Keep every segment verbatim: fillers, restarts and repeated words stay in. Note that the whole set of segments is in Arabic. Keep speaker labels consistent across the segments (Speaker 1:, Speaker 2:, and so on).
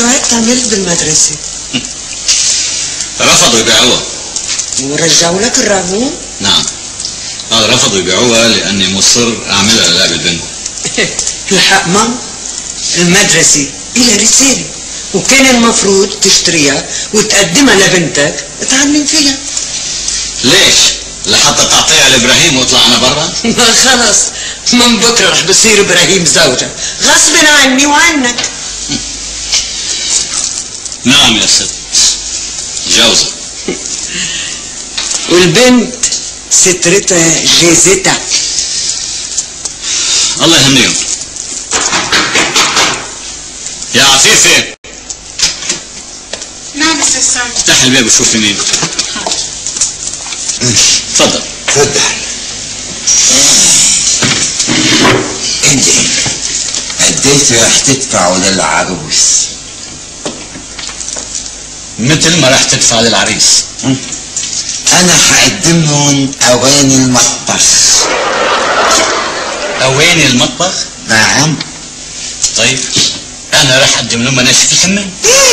Speaker 1: شو هيك عملت بالمدرسة؟
Speaker 2: رفضوا يبيعوها.
Speaker 1: ورجعوا لك الراجون؟
Speaker 2: نعم. هذا رفضوا يبيعوها لأني مصر أعملها للعب البنت.
Speaker 1: الحق مام، المدرسة إلها رسالة وكان المفروض تشتريها وتقدمها لبنتك تعلم فيها.
Speaker 2: ليش؟ لحتى تعطيها لإبراهيم واطلع أنا برا؟
Speaker 1: خلص من بكرة رح بصير إبراهيم زوجك غصب عني وعنك.
Speaker 2: نعم يا ست، جوزة.
Speaker 1: والبنت سترتها جيزتها.
Speaker 2: الله يهنيهم. يا عفيفة.
Speaker 3: نعم استاذ سامي.
Speaker 2: افتح الباب وشوفي مين. تفضل.
Speaker 4: تفضل. انت قديش رح تدفعوا للعروس؟
Speaker 2: مثل ما رح تدفع للعريس.
Speaker 4: انا حقدم لهم اواني المطبخ.
Speaker 2: اواني المطبخ؟
Speaker 4: نعم.
Speaker 2: طيب انا رح اقدم لهم مناشف الحمام.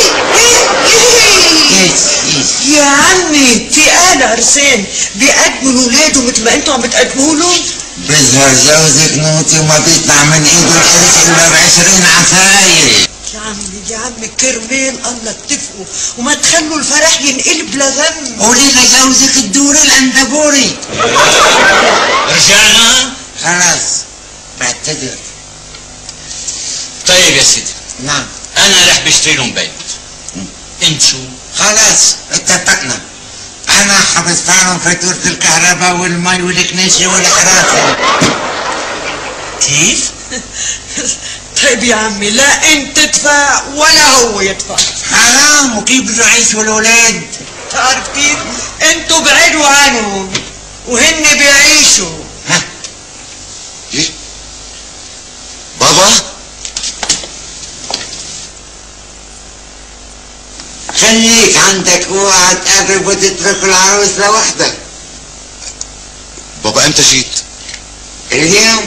Speaker 1: يا عمي في آل عرسان بيقدموا لولاده مثل ما انتوا عم بتقدموا لهم؟
Speaker 4: بيظهر جوزك نوتي وما بيطلع من ايده القرش الا بعشرين عفاية.
Speaker 1: يا عمي يا عمي كرمال الله اتفقوا وما تخلوا الفرح ينقلب لغم.
Speaker 4: قولي لجوزك الدوري الاندبوري.
Speaker 2: رجعنا؟
Speaker 4: خلاص بعتذر.
Speaker 2: طيب يا سيدي.
Speaker 4: نعم.
Speaker 2: انا رح بشتري لهم بيت. انت شو؟
Speaker 4: خلاص اتفقنا. انا حبدفع لهم فاتورة الكهرباء والمي والكنيسة والحراسة.
Speaker 2: كيف؟
Speaker 1: طيب يا عمي لا انت تدفع ولا هو يدفع.
Speaker 4: حرام، وكيف بده يعيشوا الاولاد؟
Speaker 1: تعرف كيف؟ انتوا بعدوا عنهم وهن بيعيشوا.
Speaker 4: ها؟ ايه؟ بابا؟ خليك عندك اوعى تقرب وتترك العروس لوحدك.
Speaker 5: بابا امتى جيت؟
Speaker 4: اليوم.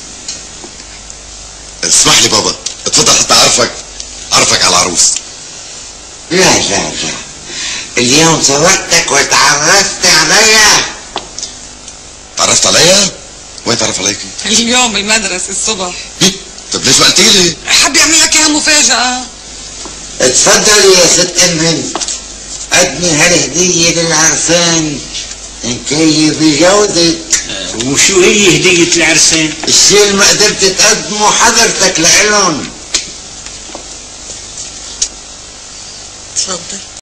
Speaker 5: اسمح لي بابا، اتفضل حتى اعرفك اعرفك على العروس.
Speaker 4: لا لا لا، اليوم زودتك وتعرفت عليا.
Speaker 5: تعرفت عليا؟ وين تعرف عليكي؟
Speaker 3: اليوم بالمدرسة الصبح.
Speaker 5: ايه؟ طب ليش ما قلتي لي؟
Speaker 3: حب يعمل لك اياها مفاجأة.
Speaker 4: اتفضلي يا ست الهند، قدمي هالهدية للعرسان نكيفي جوزك.
Speaker 2: وشو هي هدية العرسان؟
Speaker 4: الشيء اللي ما قدرت تقدمه حضرتك لإلهم.
Speaker 1: تفضل.